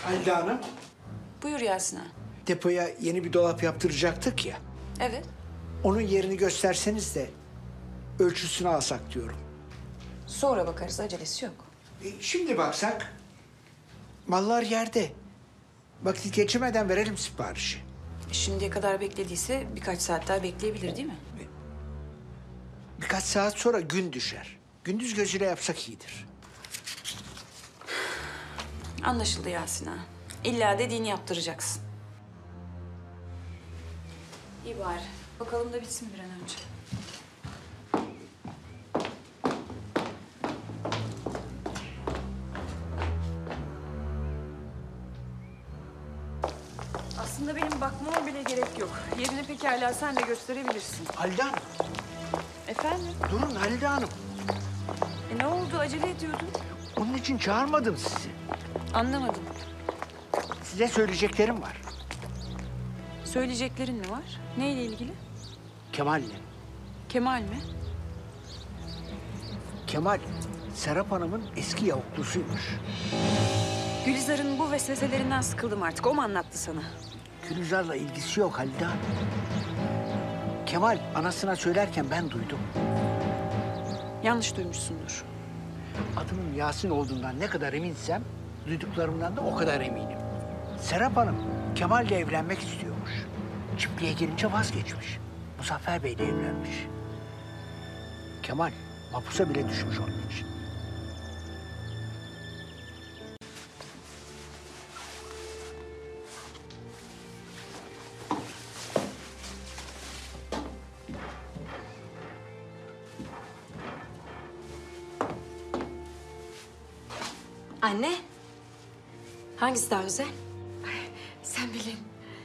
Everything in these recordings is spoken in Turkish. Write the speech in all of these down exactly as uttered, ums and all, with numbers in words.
Halide Hanım, Buyur Yasin ağa. depoya yeni bir dolap yaptıracaktık ya. Evet. Onun yerini gösterseniz de ölçüsünü alsak diyorum. Sonra bakarız, acelesi yok. E, şimdi baksak, mallar yerde. Vakit geçirmeden verelim siparişi. Şimdiye kadar beklediyse birkaç saat daha bekleyebilir değil mi? Birkaç saat sonra gün düşer. Gündüz gözüyle yapsak iyidir. Anlaşıldı Yasin ağa. İlla dediğini yaptıracaksın. İyi bari. Bakalım da bitsin bir an önce. Aslında benim bakmama bile gerek yok. Yerini pekala sen de gösterebilirsin. Halide Hanım, Efendim? durun Halide Hanım. E ne oldu? Acele ediyordun. Onun için çağırmadım sizi. Anlamadım. Size söyleyeceklerim var. Söyleyeceklerin mi var? Neyle ilgili? Kemal'le. Kemal mi? Kemal, Serap Hanım'ın eski yavuklusuymuş. Gülizar'ın bu vesveselerinden sıkıldım artık. O mu anlattı sana? Gülizar'la ilgisi yok Halide Hanım. Kemal anasına söylerken ben duydum. Yanlış duymuşsundur. Adımın Yasin olduğundan ne kadar eminsem, duyduklarımdan da o kadar eminim. Serap Hanım Kemal'le evlenmek istiyormuş. Çiftliğe gelince vazgeçmiş. Muzaffer Bey'le evlenmiş. Kemal mahpusa bile düşmüş onun için. Anne, hangisi daha güzel? Sen bilin.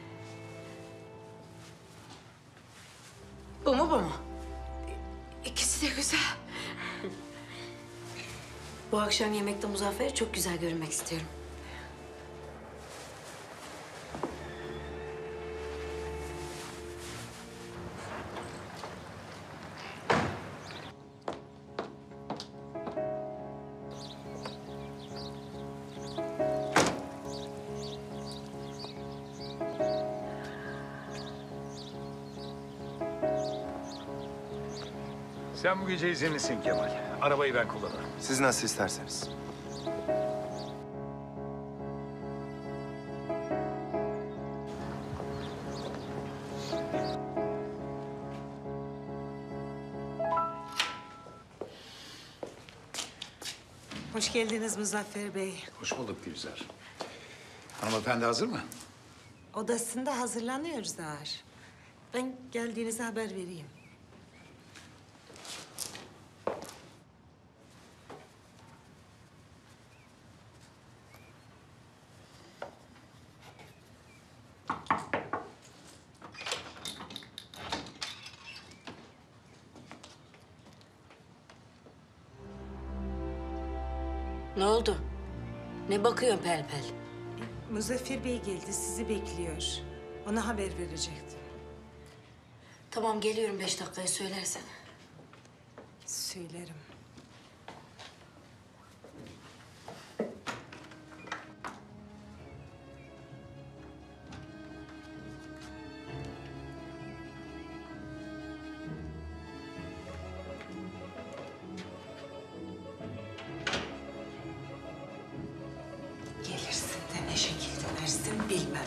Bu mu bu mu? İkisi de güzel. Bu akşam yemekte Muzaffer'e çok güzel görünmek istiyorum. Sen bu gece izinlisin Kemal. Arabayı ben kullanırım. Siz nasıl isterseniz. Hoş geldiniz Muzaffer Bey. Hoş bulduk Gülizar. Hanımefendi hazır mı? Odasında hazırlanıyoruz ağır. Ben geldiğinizi haber vereyim. Ne oldu? Ne bakıyorsun pel pel? Muzaffer Bey geldi, sizi bekliyor. Ona haber verecektim. Tamam geliyorum beş dakikaya söylersen. Söylerim. Gelirsin de ne şekil dönersin bilmem.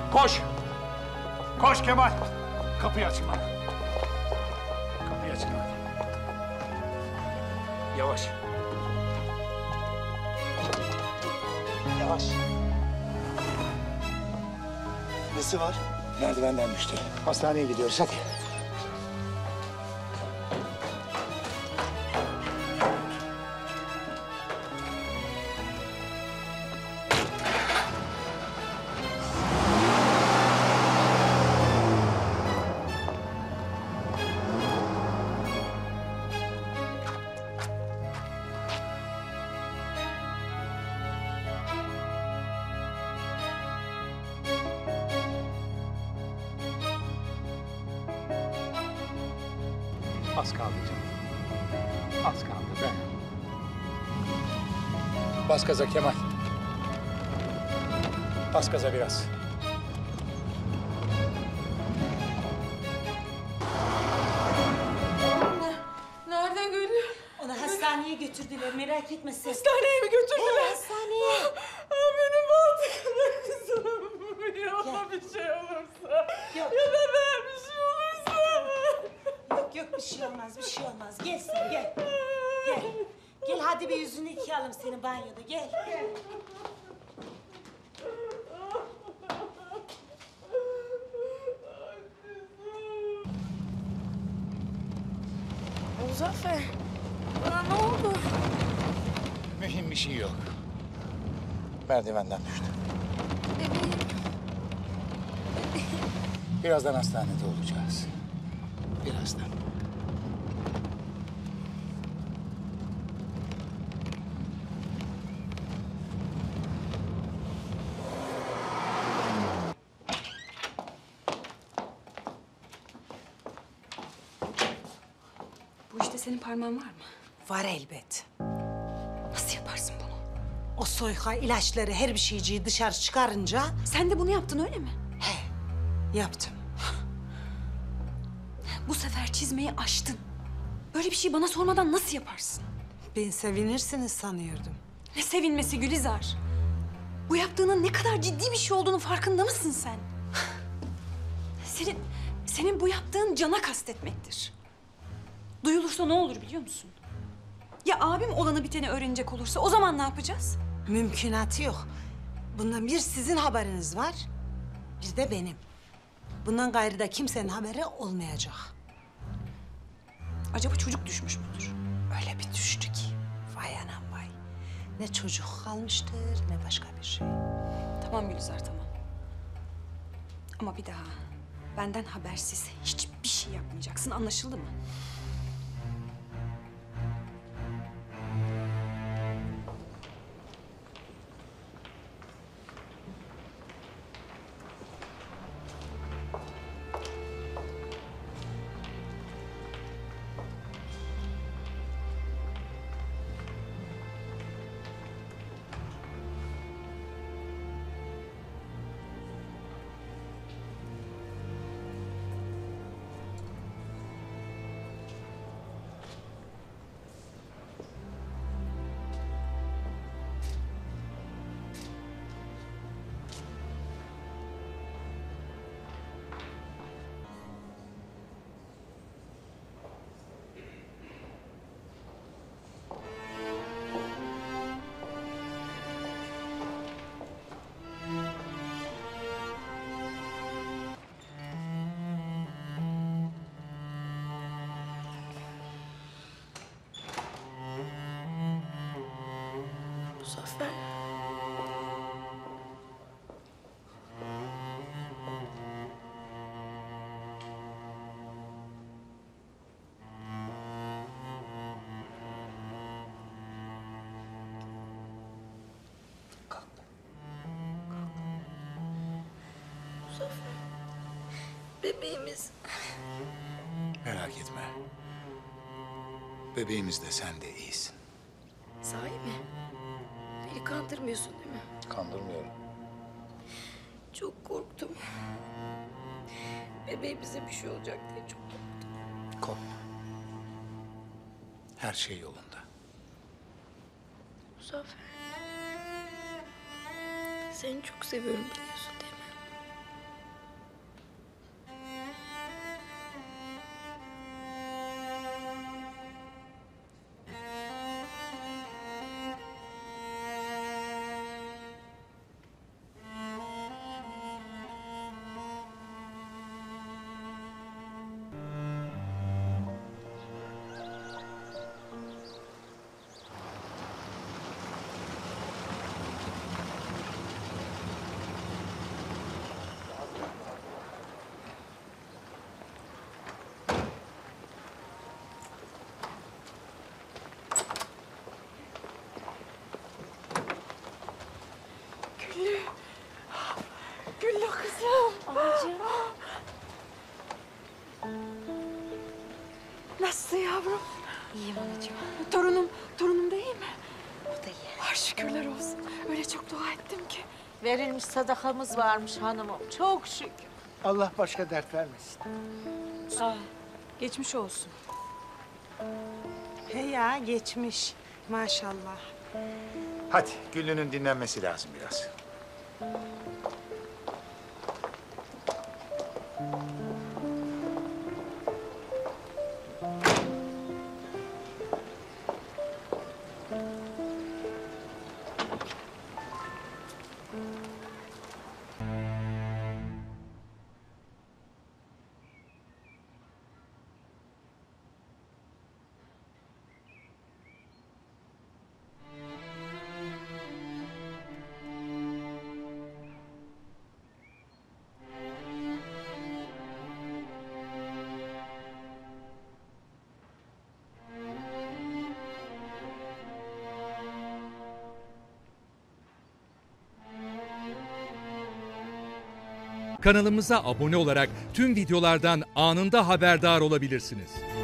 Koş! Koş Kemal! Kapıyı açın bana. Kapıyı açın hadi. Yavaş. Yavaş. Nesi var? Merdivenden düştü. Hastaneye gidiyoruz hadi. Az kaldı canım. Az kaldı be. Bas gaza Kemal. Bas gaza biraz. Nerede Gül? Onu hastaneye götürdüler, merak etme sen. Hastaneye mi götürdüler? He, hastaneye. Aa, benim aldıklarım kızım. Ya ona bir şey olursa. Yok. Ya da ben bir şey olursa. Yok yok bir şey olmaz, bir şey olmaz. Gel sen gel. Gel. Gel hadi bir yüzünü yıkayalım senin banyoda. Gel. Gel. Muzaffer, bana ne oldu? Mühim bir şey yok. Merdivenden düştü. Bebeğim. Birazdan hastanede olacağız. Birazdan. Bu işte senin parmağın var mı? Var elbet. Nasıl yaparsın bunu? O soyka ilaçları her bir şeyciyi dışarı çıkarınca Sen de bunu yaptın öyle mi? yaptım. Bu sefer çizmeyi aştın. Böyle bir şey bana sormadan nasıl yaparsın? Ben sevinirsiniz sanıyordum. Ne sevinmesi Gülizar. Bu yaptığının ne kadar ciddi bir şey olduğunu farkında mısın sen? Senin, senin bu yaptığın cana kastetmektir. Duyulursa ne olur biliyor musun? Ya abim olanı biteni öğrenecek olursa o zaman ne yapacağız? Mümkünatı yok. Bundan bir sizin haberiniz var, bir de benim. Bundan gayrı da kimsenin haberi olmayacak. Acaba çocuk düşmüş müdür? Öyle bir düştü ki. Vay anam vay. Ne çocuk kalmıştır ne başka bir şey. Tamam Gülizar tamam. Ama bir daha benden habersiz hiçbir şey yapmayacaksın, anlaşıldı mı? Muzaffer. Muzaffer. Bebeğimiz. Merak etme. Bebeğimiz de sen de iyisin. Sahi mi? Beni kandırmıyorsun değil mi? Kandırmıyorum. Çok korktum. Bebeğimize bir şey olacak diye çok korktum. Korkma. Her şey yolunda. Muzaffer. Seni çok seviyorum biliyorsun değil mi? Kızım. Anacığım. Nasılsın yavrum? İyiyim anacığım. Torunum, torunum da iyi mi? O da iyi. Ay şükürler olsun. Öyle çok dua ettim ki. Verilmiş sadakamız varmış hanımım. Çok şükür. Allah başka dert vermesin. Geçmiş olsun. He ya geçmiş maşallah. Hadi Güllü'nün dinlenmesi lazım biraz. Kanalımıza abone olarak tüm videolardan anında haberdar olabilirsiniz.